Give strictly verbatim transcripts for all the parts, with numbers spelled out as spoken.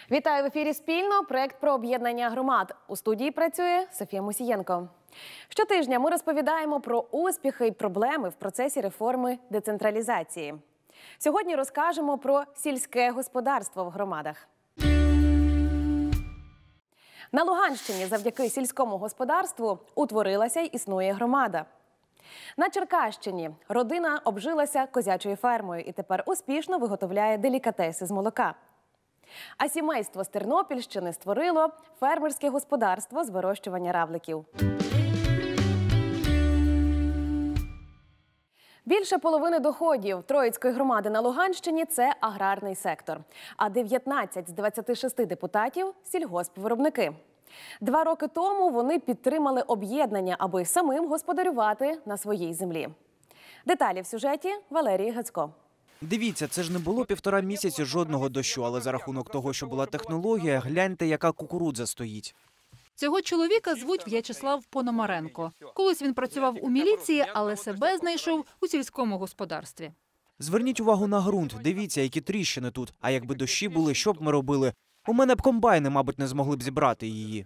Вітаю в ефірі «Спільно». Проект про об'єднання громад. У студії працює Софія Мусієнко. Щотижня ми розповідаємо про успіхи і проблеми в процесі реформи децентралізації. Сьогодні розкажемо про сільське господарство в громадах. На Луганщині завдяки сільському господарству утворилася й існує громада. На Черкащині родина обжилася козячою фермою і тепер успішно виготовляє делікатеси з молока. А сімейство з Тернопільщини створило фермерське господарство з вирощування равликів. Більше половини доходів Троїцької громади на Луганщині – це аграрний сектор. А дев'ятнадцять з двадцяти шести депутатів – сільгоспвиробники. Два роки тому вони підтримали об'єднання, аби самим господарювати на своїй землі. Деталі в сюжеті Валерії Гацько. Дивіться, це ж не було півтора місяці жодного дощу, але за рахунок того, що була технологія, гляньте, яка кукурудза стоїть. Цього чоловіка звуть В'ячеслав Пономаренко. Колись він працював у міліції, але себе знайшов у сільському господарстві. Зверніть увагу на ґрунт, дивіться, які тріщини тут. А якби дощі були, що б ми робили? У мене б комбайни, мабуть, не змогли б зібрати її.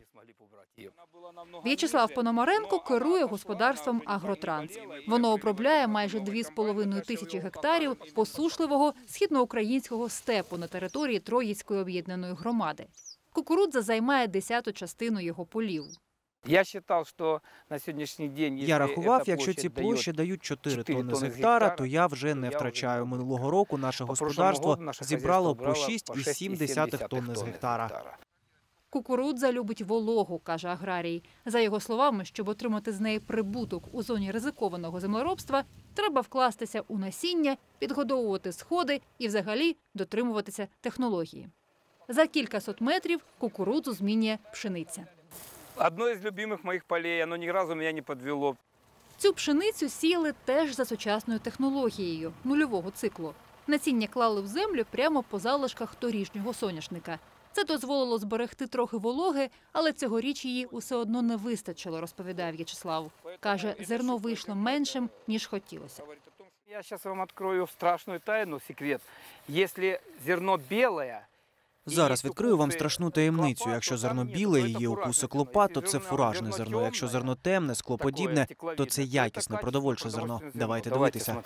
В'ячеслав Пономаренко керує господарством «Агротранс». Воно обробляє майже дві з половиною тисячі гектарів посушливого східноукраїнського степу на території Троїцької об'єднаної громади. Кукурудза займає десяту частину його полів. Я вважав, що на сьогоднішній день... Я рахував, якщо ці площі дають чотири тонни з гектара, то я вже не втрачаю. Минулого року наше господарство зібрало по шість і сім десятих тонни з гектара. Кукурудза любить вологу, каже аграрій. За його словами, щоб отримати з неї прибуток у зоні ризикованого землеробства, треба вкластися у насіння, підгодовувати сходи і взагалі дотримуватися технології. За кількасот метрів кукурудзу змінює пшениця. Одно із любимих моїх полей, воно ні разу мене не підвело. Цю пшеницю сіяли теж за сучасною технологією – нульового циклу. Насіння клали в землю прямо по залишках торішнього соняшника. Це дозволило зберегти трохи вологи, але цьогоріч її усе одно не вистачило, розповідає В'ячеслав. Каже, зерно вийшло меншим, ніж хотілося. Я зараз вам відкрию страшну тайну, секрет. Якщо зерно біле... Зараз відкрию вам страшну таємницю. Якщо зерно біле і є укуси клопа, то це фуражне зерно. Якщо зерно темне, склоподібне, то це якісне продовольче зерно. Давайте дивитися.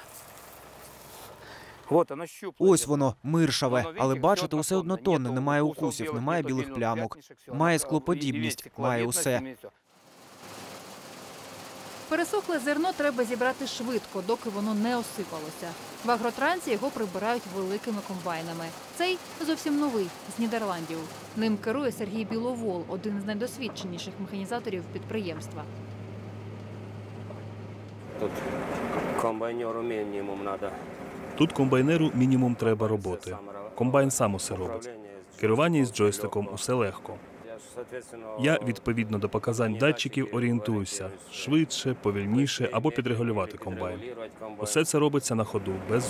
Ось воно, миршаве, але бачите, усе однотонне, немає укусів, немає білих плямок, має склоподібність, має усе. Пересохле зерно треба зібрати швидко, доки воно не осипалося. В агротрансі його прибирають великими комбайнами. Цей зовсім новий, з Нідерландів. Ним керує Сергій Біловол, один з найдосвідченіших механізаторів підприємства. Тут комбайнеру мінімум треба. Тут комбайнеру мінімум треба роботи. Комбайн сам усе робить. Керування із джойстиком – усе легко. Я, відповідно до показань датчиків, орієнтуюся – швидше, повільніше або підрегулювати комбайн. Усе це робиться на ходу, без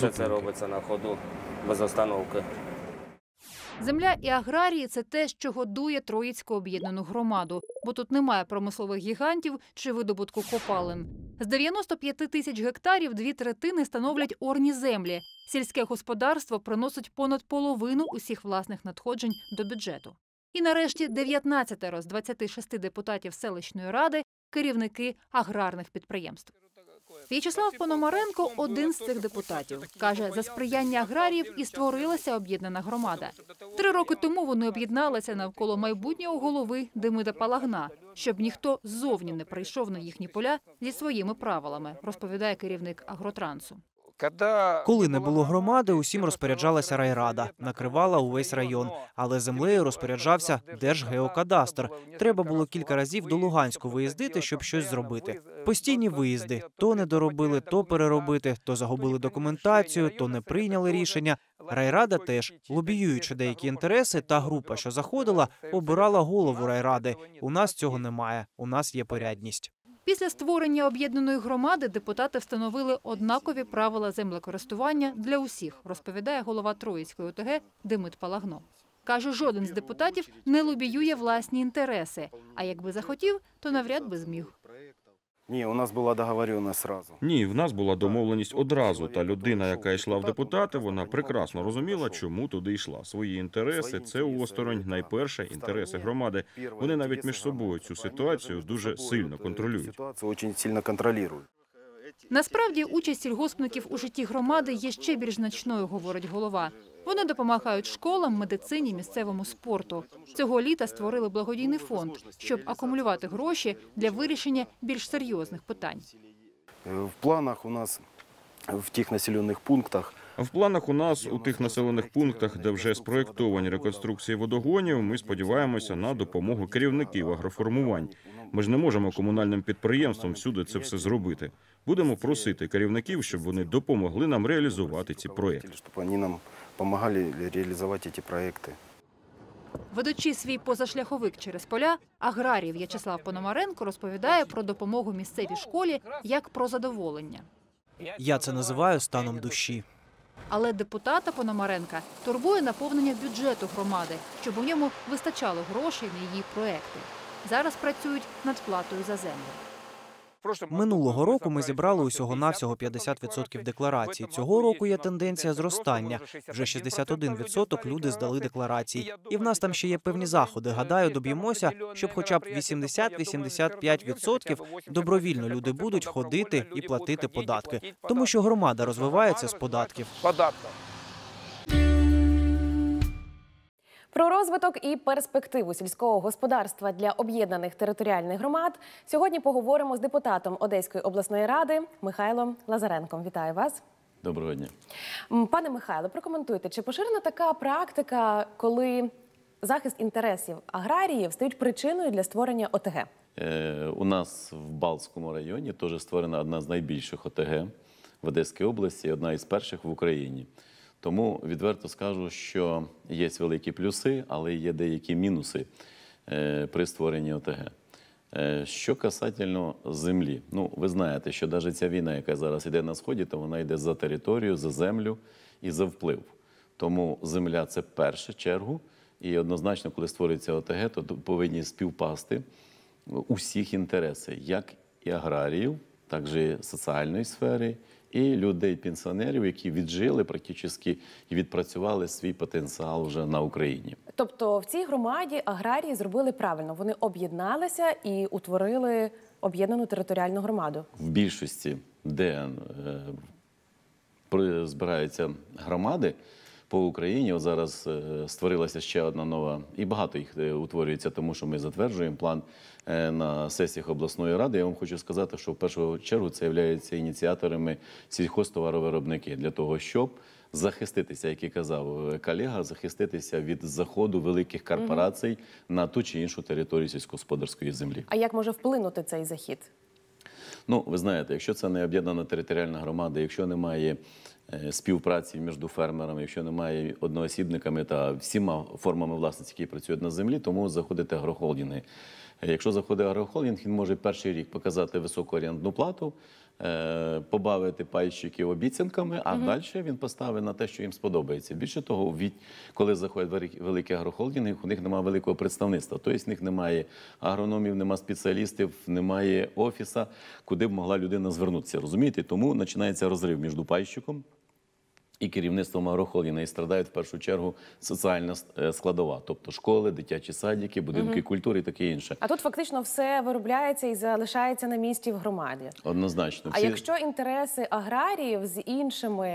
зупинки. Земля і аграрії – це те, що годує Троїцьку об'єднану громаду, бо тут немає промислових гігантів чи видобутку копалин. З дев'яноста п'яти тисяч гектарів дві третини становлять орні землі. Сільське господарство приносить понад половину усіх власних надходжень до бюджету. І нарешті дев'ятнадцятеро з двадцяти шести депутатів селищної ради – керівники аграрних підприємств. В'ячеслав Пономаренко – один з цих депутатів. Каже, за сприяння аграріїв і створилася об'єднана громада. Три роки тому вони об'єдналися навколо майбутнього голови Демида Палагна, щоб ніхто ззовні не прийшов на їхні поля зі своїми правилами, розповідає керівник агротрансу. Коли не було громади, усім розпоряджалася райрада, накривала увесь район. Але землею розпоряджався Держгеокадастр. Треба було кілька разів до Луганську виїздити, щоб щось зробити. Постійні виїзди. То не доробили, то переробити, то загубили документацію, то не прийняли рішення. Райрада теж, лобіюючи деякі інтереси, та група, що заходила, обирала голову райради. У нас цього немає, у нас є порядність. Після створення об'єднаної громади депутати встановили однакові правила землекористування для усіх, розповідає голова Троїцької ОТГ Демид Палагно. Каже, жоден з депутатів не лобіює власні інтереси, а якби захотів, то навряд би зміг. Ні, у нас була договоренность сразу. Ні, в нас була домовленість одразу. Та людина, яка йшла в депутати, вона прекрасно розуміла, чому туди йшла. Свої інтереси – це осторонь, найперше інтереси громади. Вони навіть між собою цю ситуацію дуже сильно контролюють. Ситуацію дуже сильно контролюють. Насправді, участь сільгоспників у житті громади є ще більш значною, говорить голова. Вони допомагають школам, медицині, місцевому спорту. Цього літа створили благодійний фонд, щоб акумулювати гроші для вирішення більш серйозних питань. В планах у нас в тих населених пунктах В планах у нас у тих населених пунктах, де вже спроєктовані реконструкції водогонів, ми сподіваємося на допомогу керівників агроформувань. Ми ж не можемо комунальним підприємствам всюди це все зробити. Будемо просити керівників, щоб вони допомогли нам реалізувати ці проєкти. щоб вони нам допомагали реалізувати ці проекти. Ведучи свій позашляховик через поля, аграрій В'ячеслав Пономаренко розповідає про допомогу місцевій школі як про задоволення. Я це називаю станом душі. Але депутата Пономаренка турбує наповнення бюджету громади, щоб у ньому вистачало грошей на її проекти. Зараз працюють над платою за землю. Минулого року ми зібрали усього-навсього п'ятдесят відсотків декларацій. Цього року є тенденція зростання. Вже шістдесят один відсоток люди здали декларації. І в нас там ще є певні заходи. Гадаю, доб'ємося, щоб хоча б вісімдесят - вісімдесят п'ять відсотків добровільно люди будуть ходити і платити податки. Тому що громада розвивається з податків. Про розвиток і перспективу сільського господарства для об'єднаних територіальних громад сьогодні поговоримо з депутатом Одеської обласної ради Михайлом Лазаренком. Вітаю вас. Доброго дня. М, Пане Михайло, прокоментуйте, чи поширена така практика, коли захист інтересів аграріїв стають причиною для створення О Те Ге? Е, у нас в Балтському районі теж створена одна з найбільших О Те Ге в Одеській області, одна із перших в Україні. Тому відверто скажу, що є великі плюси, але є деякі мінуси е, при створенні О Те Ге. Е, що касательно землі. Ну, ви знаєте, що навіть ця війна, яка зараз йде на Сході, то вона йде за територію, за землю і за вплив. Тому земля – це в першу чергу. І однозначно, коли створюється О Те Ге, то повинні співпасти усіх інтереси, як і аграріїв, так і соціальної сфери, і людей-пенсіонерів, які віджили практично і відпрацювали свій потенціал вже на Україні. Тобто в цій громаді аграрії зробили правильно. Вони об'єдналися і утворили об'єднану територіальну громаду. В більшості, де е, збираються громади по Україні, от зараз е, створилася ще одна нова, і багато їх е, утворюється, тому що ми затверджуємо план е, на сесіях обласної ради. Я вам хочу сказати, що в першу чергу це являються ініціаторами сільхозтоваровиробники для того, щоб захиститися, як і казав колега, захиститися від заходу великих корпорацій угу. на ту чи іншу територію сільськогосподарської землі. А як може вплинути цей захід? Ну, ви знаєте, якщо це не об'єднана територіальна громада, якщо немає співпраці між фермерами, якщо немає одноосібниками та всіма формами власності, які працюють на землі, тому заходить агрохолдинги. Якщо заходить агрохолдинг, він може перший рік показати високу орендну плату, побавити пайщиків обіцянками, а угу. далі він поставить на те, що їм сподобається. Більше того, коли заходять великі агрохолдинги, у них немає великого представництва. Тобто в них немає агрономів, немає спеціалістів, немає офісу, куди б могла людина звернутися. Розумієте? Тому починається розрив між пайщиком і керівництвом агрохолдинга, і страдають в першу чергу соціальна складова, тобто школи, дитячі садики, будинки угу. культури і таке інше. А тут фактично все виробляється і залишається на місці в громаді. Однозначно. А всі... якщо інтереси аграріїв з іншими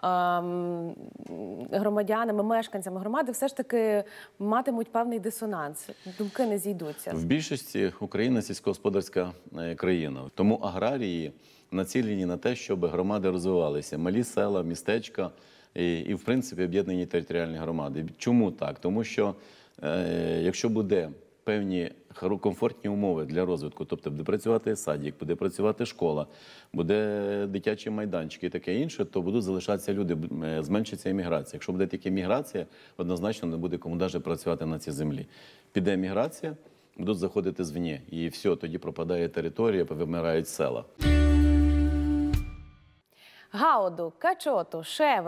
ем, громадянами, мешканцями громади все ж таки матимуть певний дисонанс, думки не зійдуться? В більшості Україна сільськогосподарська країна, тому аграрії націлені на те, щоб громади розвивалися. Малі села, містечка і, і в принципі, об'єднані територіальні громади. Чому так? Тому що, е, якщо буде певні комфортні умови для розвитку, тобто буде працювати садик, буде працювати школа, буде дитячі майданчики і таке інше, то будуть залишатися люди, зменшиться еміграція. Якщо буде тільки міграція, однозначно не буде кому навіть працювати на цій землі. Піде еміграція, будуть заходити звні, і все, тоді пропадає територія, вимирають села. Гауду, качоту, шевер,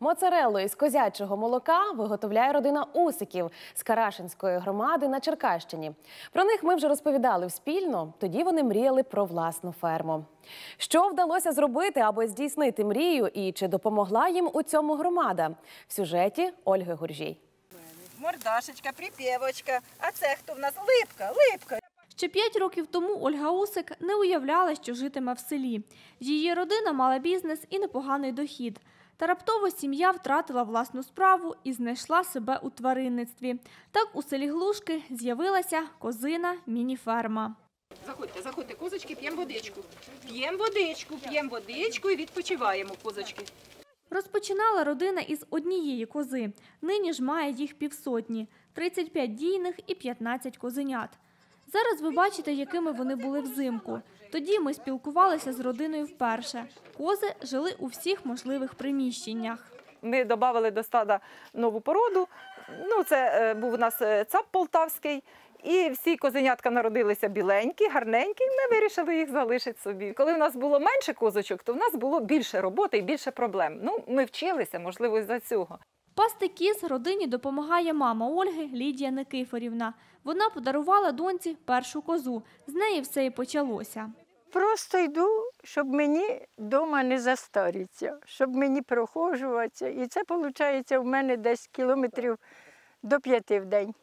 Моцареллу із козячого молока виготовляє родина Усиків з Карашинської громади на Черкащині. Про них ми вже розповідали вспільно, тоді вони мріяли про власну ферму. Що вдалося зробити, аби здійснити мрію, і чи допомогла їм у цьому громада? В сюжеті Ольги Гуржій. Мордашечка, припєвочка, а це хто в нас? Липка, липка. Ще п'ять років тому Ольга Усик не уявляла, що житиме в селі. Її родина мала бізнес і непоганий дохід. Та раптово сім'я втратила власну справу і знайшла себе у тваринництві. Так у селі Глушки з'явилася козина міні-ферма. Заходьте, заходьте, козочки, п'ємо водичку. П'ємо водичку, п'ємо водичку і відпочиваємо, козочки. Розпочинала родина із однієї кози. Нині ж має їх півсотні – тридцять п'ять дійних і п'ятнадцять козенят. Зараз ви бачите, якими вони були взимку. Тоді ми спілкувалися з родиною вперше. Кози жили у всіх можливих приміщеннях. Ми додали до стада нову породу. Ну, це був у нас цап полтавський. І всі козенятка народилися біленькі, гарненькі, і ми вирішили їх залишити собі. Коли в нас було менше козочок, то в нас було більше роботи і більше проблем. Ну, ми вчилися, можливо, із-за цього. Пасти кіз родині допомагає мама Ольги Лідія Никифорівна. Вона подарувала доньці першу козу. З неї все і почалося. Просто йду, щоб мені вдома не застаритися, щоб мені проходжуватися. І це, виходить, у мене десь кілометрів до п'яти в день.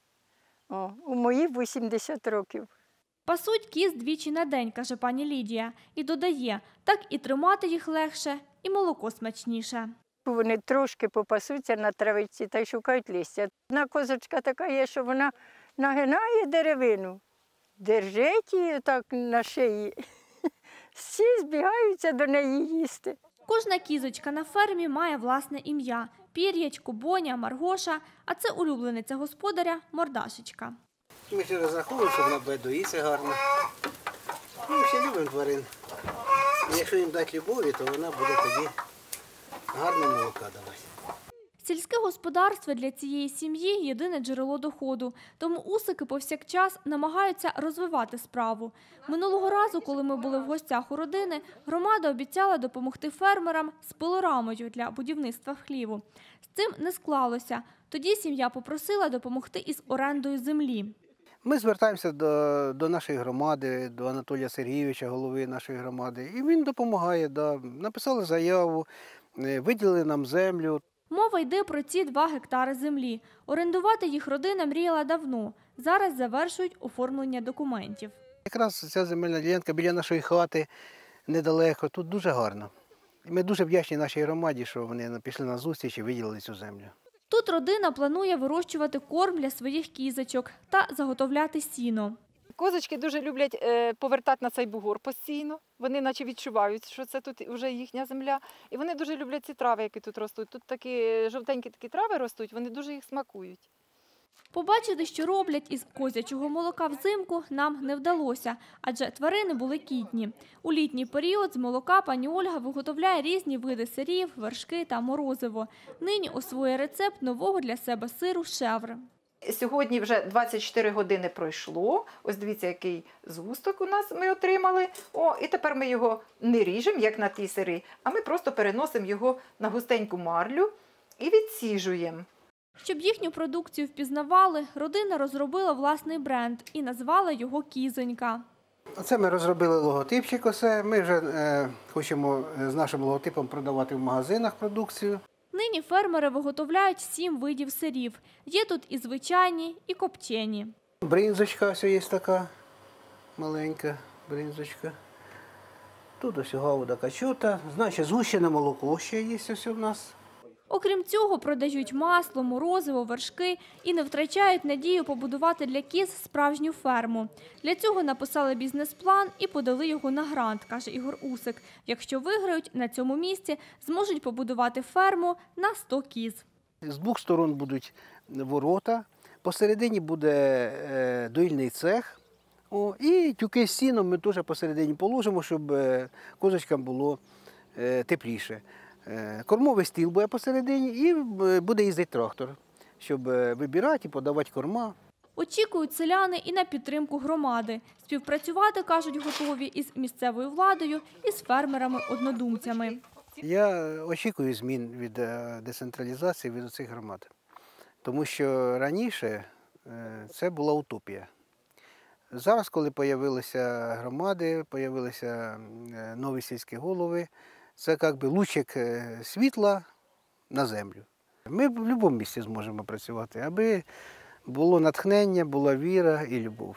О, у мої вісімдесят років. Пасуть кіз двічі на день, каже пані Лідія. І додає, так і тримати їх легше, і молоко смачніше. Вони трошки попасуться на травичці та й шукають листя. Одна козочка така є, що вона нагинає деревину, держить її так на шиї. Всі збігаються до неї їсти. Кожна кізочка на фермі має власне ім'я – Пір'ячко, Боня, Маргоша, а це улюблениця господаря – Мордашечка. Ми ще розраховуємо, щоб вона буде доїться гарно. Ми ще любимо тварин. Якщо їм дати любові, то вона буде тоді гарне молока давати. Сільське господарство для цієї сім'ї – єдине джерело доходу, тому Усики повсякчас намагаються розвивати справу. Минулого разу, коли ми були в гостях у родини, громада обіцяла допомогти фермерам з пилорамою для будівництва в хліву. З цим не склалося. Тоді сім'я попросила допомогти із орендою землі. Ми звертаємося до, до нашої громади, до Анатолія Сергійовича, голови нашої громади, і він допомагає. Да. Написали заяву, виділили нам землю. Мова йде про ці два гектари землі. Орендувати їх родина мріяла давно. Зараз завершують оформлення документів. Якраз ця земельна ділянка біля нашої хати недалеко, тут дуже гарно. І ми дуже вдячні нашій громаді, що вони пішли на зустріч і виділили цю землю. Тут родина планує вирощувати корм для своїх кізочок та заготовляти сіно. Козочки дуже люблять повертати на цей бугор постійно. Вони наче відчувають, що це тут вже їхня земля. І вони дуже люблять ці трави, які тут ростуть. Тут такі жовтенькі такі трави ростуть, вони дуже їх смакують. Побачити, що роблять із козячого молока взимку, нам не вдалося, адже тварини були кітні. У літній період з молока пані Ольга виготовляє різні види сирів, вершки та морозиво. Нині освоює рецепт нового для себе сиру «Шевр». Сьогодні вже двадцять чотири години пройшло. Ось дивіться, який згусток у нас ми отримали. О, і тепер ми його не ріжемо, як на ті сири, а ми просто переносимо його на густеньку марлю і відсіжуємо. Щоб їхню продукцію впізнавали, родина розробила власний бренд і назвала його «Кізонька». Оце ми розробили логотипчик. Оце. Ми вже е, хочемо з нашим логотипом продавати в магазинах продукцію. Нині фермери виготовляють сім видів сирів. Є тут і звичайні, і копчені. Бринзочка ось є така маленька бринзочка. Тут ось гауда качута. Значить, згущене молоко ще є ось у нас. Окрім цього, продають масло, морозиво, вершки і не втрачають надію побудувати для кіз справжню ферму. Для цього написали бізнес-план і подали його на грант, каже Ігор Усик. Якщо виграють, на цьому місці зможуть побудувати ферму на сто кіз. З двох сторон будуть ворота, посередині буде доїльний цех. О, і тюки з сіном ми теж посередині положимо, щоб козочкам було тепліше. Кормовий стіл буде посередині і буде їздити трактор, щоб вибирати і подавати корма. Очікують селяни і на підтримку громади. Співпрацювати, кажуть, готові із місцевою владою і з фермерами-однодумцями. Я очікую змін від децентралізації, від цих громад. Тому що раніше це була утопія. Зараз, коли з'явилися громади, з'явилися нові сільські голови, це якби лучик світла на землю. Ми в будь-якому місці зможемо працювати, аби було натхнення, була віра і любов.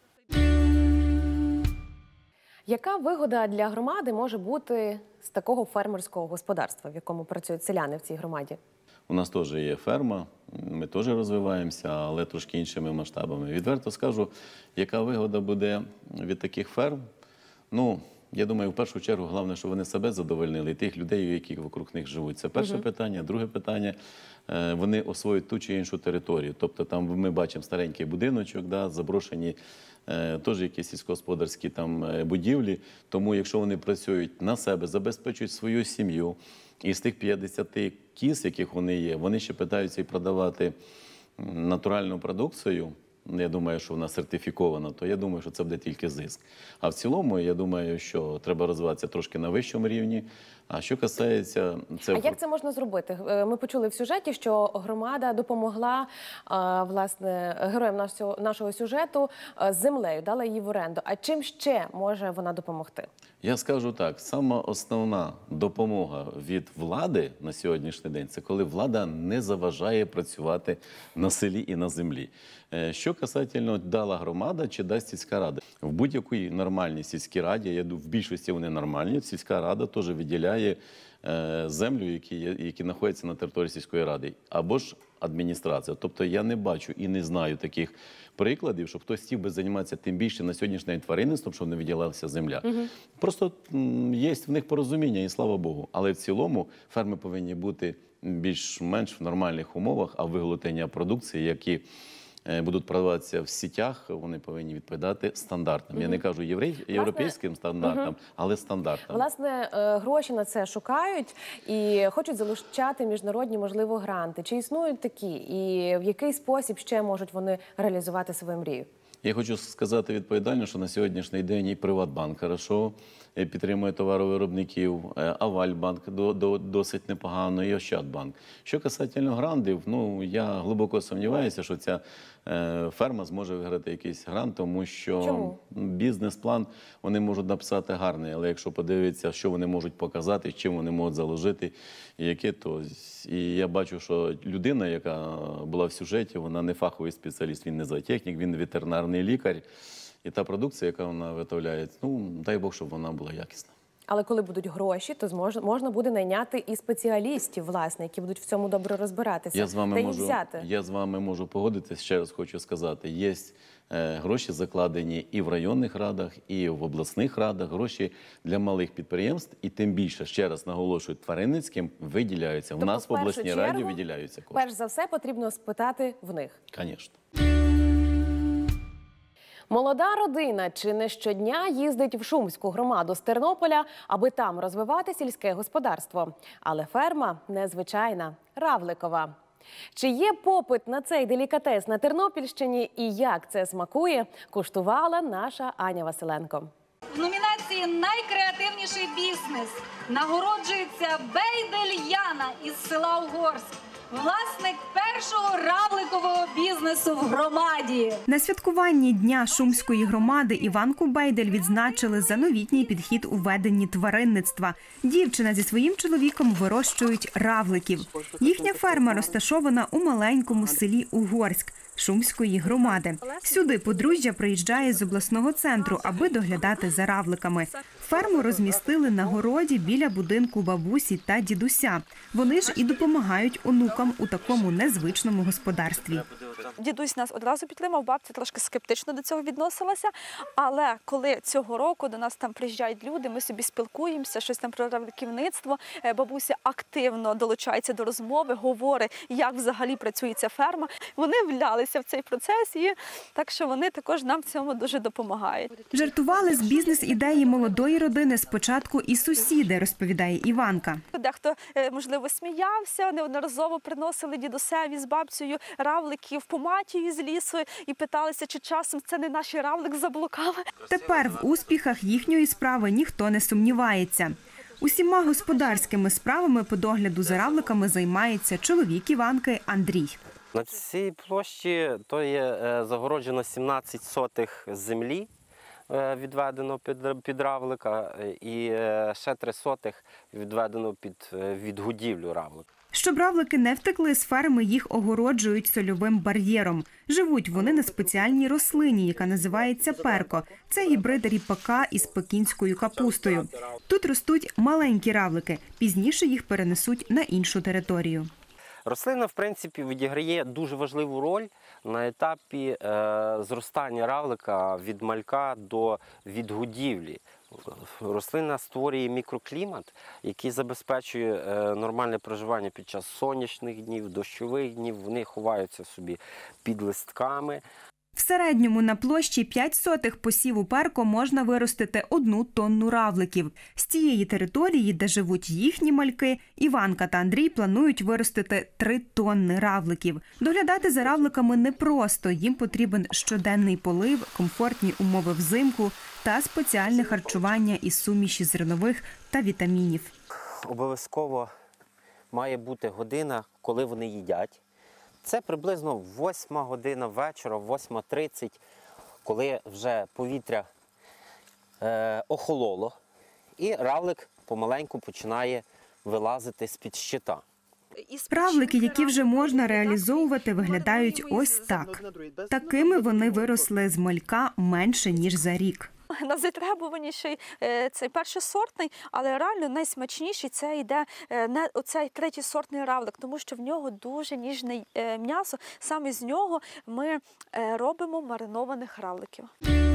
Яка вигода для громади може бути з такого фермерського господарства, в якому працюють селяни в цій громаді? У нас теж є ферма, ми теж розвиваємося, але трошки іншими масштабами. Відверто скажу, яка вигода буде від таких ферм? Ну, я думаю, в першу чергу, головне, щоб вони себе задовольнили і тих людей, які вокруг них живуть. Це перше угу. питання. Друге питання – вони освоюють ту чи іншу територію. Тобто там ми бачимо старенький будиночок, да, заброшені теж якісь сільськогосподарські там будівлі. Тому якщо вони працюють на себе, забезпечують свою сім'ю, і з тих п'ятдесят кіз, яких вони є, вони ще питаються і продавати натуральну продукцію. Я думаю, що вона сертифікована, то я думаю, що це буде тільки зиск. А в цілому, я думаю, що треба розвиватися трошки на вищому рівні. А що касається... Це... А як це можна зробити? Ми почули в сюжеті, що громада допомогла, власне, героям нашого, нашого сюжету з землею, дала її в оренду. А чим ще може вона допомогти? Я скажу так, сама основна допомога від влади на сьогоднішній день – це коли влада не заважає працювати на селі і на землі. Що касательно дала громада чи дасть сільська рада? В будь-якій нормальній сільській раді, я думаю, в більшості вони нормальні, сільська рада теж виділяє землю, які, які знаходяться на території сільської ради, або ж адміністрація. Тобто я не бачу і не знаю таких прикладів, що хтось хотів би займатися тим більше на сьогоднішній день тваринництвом, щоб не виділялася земля. Угу. Просто є в них порозуміння, і слава Богу. Але в цілому ферми повинні бути більш-менш в нормальних умовах, а виготовлення продукції, які будуть продаватися в сітях, вони повинні відповідати стандартам. Угу. Я не кажу єврей, європейським стандартам, угу. але стандартам. Власне, гроші на це шукають і хочуть залучати міжнародні, можливо, гранти. Чи існують такі? І в який спосіб ще можуть вони реалізувати свою мрію? Я хочу сказати відповідально, що на сьогоднішній день і Приватбанк хорошо підтримує товаровиробників, Авальбанк досить непогано, і Ощадбанк. Що касательно грантів, ну, я глибоко сумніваюся, що ця ферма зможе виграти якийсь грант, тому що бізнес-план вони можуть написати гарний, але якщо подивитися, що вони можуть показати, чим вони можуть заложити, і яке, то... І я бачу, що людина, яка була в сюжеті, вона не фаховий спеціаліст, він не зоотехнік, він ветеринарний лікар. І та продукція, яка вона виготовляє, ну, дай Бог, щоб вона була якісна. Але коли будуть гроші, то змож, можна буде найняти і спеціалістів, власне, які будуть в цьому добре розбиратися. Я з вами, можу, я з вами можу погодитись, ще раз хочу сказати, є е, гроші закладені і в районних радах, і в обласних радах, гроші для малих підприємств, і тим більше, ще раз наголошую, тваринницьким виділяються. Тобто, в нас в обласній чергу, раді виділяються кошти. Перш за все, потрібно спитати в них. Звісно. Молода родина чи не щодня їздить в Шумську громаду з Тернополя, аби там розвивати сільське господарство. Але ферма незвичайна – Равликова. Чи є попит на цей делікатес на Тернопільщині і як це смакує, куштувала наша Аня Василенко. В номінації «Найкреативніший бізнес» нагороджується Бейдель Яна із села Угорськ. Власник першого равликового бізнесу в громаді. На святкуванні Дня Шумської громади Іванку Бейдель відзначили за новітній підхід у веденні тваринництва. Дівчина зі своїм чоловіком вирощують равликів. Їхня ферма розташована у маленькому селі Угорськ Шумської громади. Сюди подружжя приїжджає з обласного центру, аби доглядати за равликами. Ферму розмістили на городі біля будинку бабусі та дідуся. Вони ж і допомагають онукам у такому незвичному господарстві. Дідусь нас одразу підтримав, бабця трошки скептично до цього відносилася. Але коли цього року до нас там приїжджають люди, ми собі спілкуємося, щось там про равликівництво, бабуся активно долучається до розмови, говорить, як взагалі працює ця ферма. Вони влялися в цей процес, і так що вони також нам в цьому дуже допомагають. Жартували з бізнес-ідеї молодої родини спочатку і сусіди, розповідає Іванка. Дехто, можливо, сміявся, неодноразово приносили дідусеві з бабцею равликів поматію з лісу і питалися, чи часом це не наші равлик заблукали. Тепер в успіхах їхньої справи ніхто не сумнівається. Усіма господарськими справами по догляду за равликами займається чоловік Іванки Андрій. На цій площі то є загороджено сімнадцять сотих землі, відведено під, під равлика, і ще три сотих відведено під відгодівлю равлика. Щоб равлики не втекли з ферми, їх огороджують сольовим бар'єром. Живуть вони на спеціальній рослині, яка називається перко. Це гібрид ріпака із пекінською капустою. Тут ростуть маленькі равлики. Пізніше їх перенесуть на іншу територію. Рослина, в принципі, відіграє дуже важливу роль на етапі е, зростання равлика від малька до відгодівлі. Рослина створює мікроклімат, який забезпечує е, нормальне проживання під час сонячних днів, дощових днів. Вони ховаються собі під листками. В середньому на площі п'ять сотих посіву перко можна виростити одну тонну равликів. З цієї території, де живуть їхні мальки, Іванка та Андрій планують виростити три тонни равликів. Доглядати за равликами непросто. Їм потрібен щоденний полив, комфортні умови взимку та спеціальне харчування із суміші зернових та вітамінів. Обов'язково має бути година, коли вони їдять. Це приблизно восьма година вечора, восьма тридцять, коли вже повітря е, охололо, і равлик помаленьку починає вилазити з-під щита. Равлики, які вже можна реалізовувати, виглядають ось так. Такими вони виросли з малька менше, ніж за рік. Найзатребуваніший цей першосортний, але реально найсмачніший це йде не оцей третєсортний равлик, тому що в нього дуже ніжне м'ясо. Саме з нього ми робимо маринованих равликів.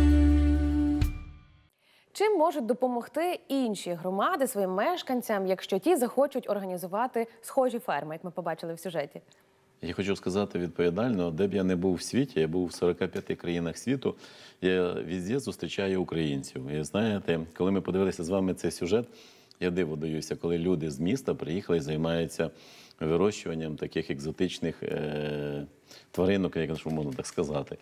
Чим можуть допомогти інші громади своїм мешканцям, якщо ті захочуть організувати схожі ферми, як ми побачили в сюжеті? Я хочу сказати відповідально, де б я не був в світі, я був в сорока п'яти країнах світу, я везде зустрічаю українців. І знаєте, коли ми подивилися з вами цей сюжет, я диво даюся, коли люди з міста приїхали і займаються вирощуванням таких екзотичних е- тваринок, як можна так сказати.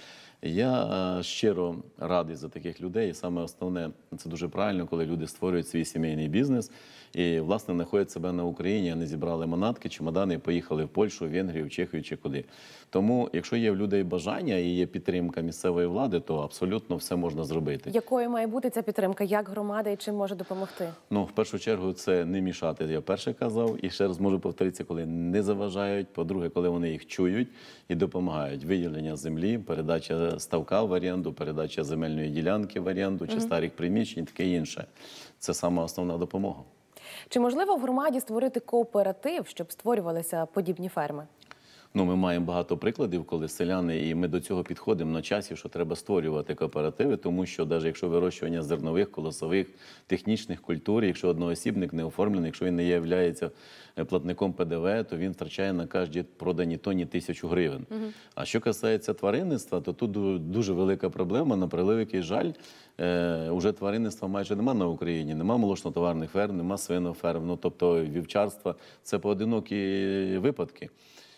Я е щиро радий за таких людей. І саме основне, це дуже правильно, коли люди створюють свій сімейний бізнес і, власне, знаходять себе на Україні, а не зібрали манатки, чемодани і поїхали в Польщу, Венгрію, Чехію чи куди. Тому, якщо є в людей бажання і є підтримка місцевої влади, то абсолютно все можна зробити. Якою має бути ця підтримка? Як громада і чим може допомогти? Ну, в першу чергу, це не мішати, я перше казав. І ще раз можу повторитися, коли не заважають. По-друге, коли вони їх чують і допомагають. Виділення землі, передача ставка в оренду, передача земельної ділянки в оренду, чи угу. старих приміщень і таке інше. Це сама основна допомога. Чи можливо в громаді створити кооператив, щоб створювалися подібні ферми? Ну, ми маємо багато прикладів, коли селяни, і ми до цього підходимо на часі, що треба створювати кооперативи, тому що навіть якщо вирощування зернових, колосових, технічних культур, якщо одноосібник не оформлений, якщо він не є платником Пе Де Ве, то він втрачає на кожній проданій тонні тисячу гривень. Угу. А що касається тваринництва, то тут дуже велика проблема, на превеликий жаль, е, уже тваринництва майже нема на Україні, нема молочно-товарних ферм, нема свиноферм, ну, тобто вівчарства – це поодинокі випадки.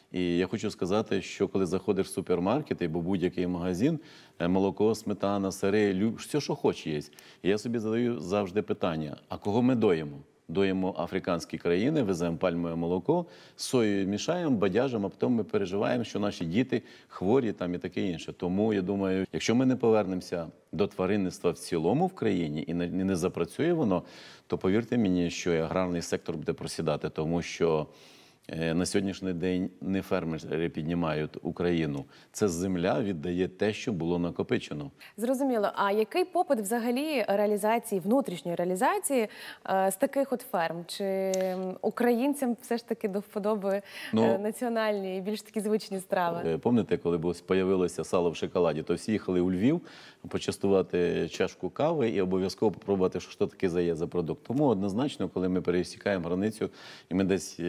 І я хочу сказати, що коли заходиш в супермаркет або будь-який магазин, молоко, сметана, сири, все, що хоче є. І я собі задаю завжди питання, а кого ми доїмо? Доїмо африканські країни, веземо пальмове молоко, з соєю мішаємо, бадяжимо, а потім ми переживаємо, що наші діти хворі там і таке інше. Тому, я думаю, якщо ми не повернемося до тваринництва в цілому в країні і не, не запрацює воно, то повірте мені, що і аграрний сектор буде просідати, тому що на сьогоднішній день не фермери піднімають Україну. Це земля віддає те, що було накопичено. Зрозуміло. А який попит взагалі реалізації, внутрішньої реалізації е, з таких от ферм? Чи українцям все ж таки до вподоби ну, е, національні і більш такі звичні страви? Пам'ятаєте, коли з'явилося сало в шоколаді, то всі їхали у Львів почастувати чашку кави і обов'язково попробувати, що таке за є за продукт. Тому однозначно, коли ми пересікаємо границю і ми десь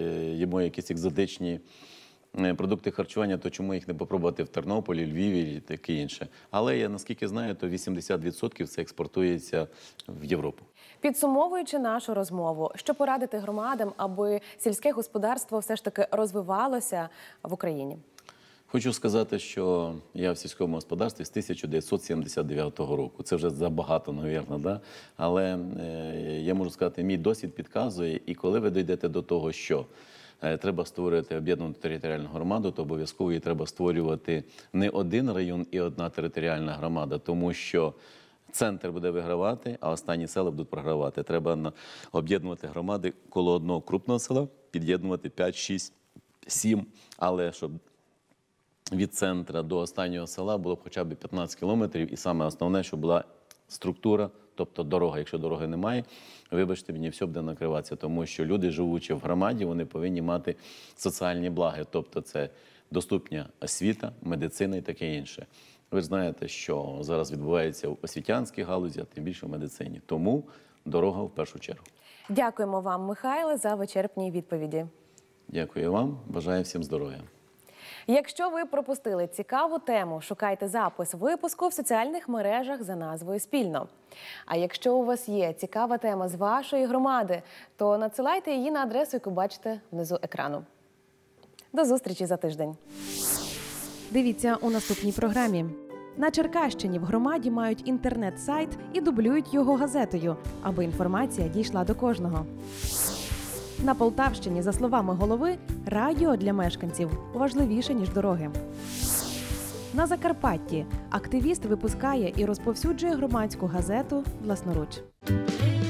їмо якісь екзотичні продукти харчування, то чому їх не попробувати в Тернополі, Львові і таке інше. Але я наскільки знаю, то вісімдесят відсотків це експортується в Європу. Підсумовуючи нашу розмову, що порадити громадам, аби сільське господарство все ж таки розвивалося в Україні? Хочу сказати, що я в сільському господарстві з тисяча дев'ятсот сімдесят дев'ятого року. Це вже забагато, мабуть, да? Але е, я можу сказати, мій досвід підказує, і коли ви дійдете до того, що е, треба створювати об'єднану територіальну громаду, то обов'язково її треба створювати не один район і одна територіальна громада, тому що центр буде вигравати, а останні села будуть програвати. Треба об'єднувати громади коло одного крупного села, під'єднувати п'ять, шість, сім, але щоб від центра до останнього села було б хоча б п'ятнадцять кілометрів, і саме основне, щоб була структура, тобто дорога. Якщо дороги немає, вибачте мені, все буде накриватися, тому що люди, живучи в громаді, вони повинні мати соціальні благи, тобто це доступна освіта, медицина і таке інше. Ви ж знаєте, що зараз відбувається в освітянській галузі, а тим більше в медицині. Тому дорога в першу чергу. Дякуємо вам, Михайле, за вичерпні відповіді. Дякую вам, бажаю всім здоров'я. Якщо ви пропустили цікаву тему, шукайте запис випуску в соціальних мережах за назвою «Спільно». А якщо у вас є цікава тема з вашої громади, то надсилайте її на адресу, яку бачите внизу екрану. До зустрічі за тиждень. Дивіться у наступній програмі. На Черкащині в громаді мають інтернет-сайт і дублюють його газетою, аби інформація дійшла до кожного. На Полтавщині, за словами голови, радіо для мешканців важливіше, ніж дороги. На Закарпатті активіст випускає і розповсюджує громадську газету власноруч.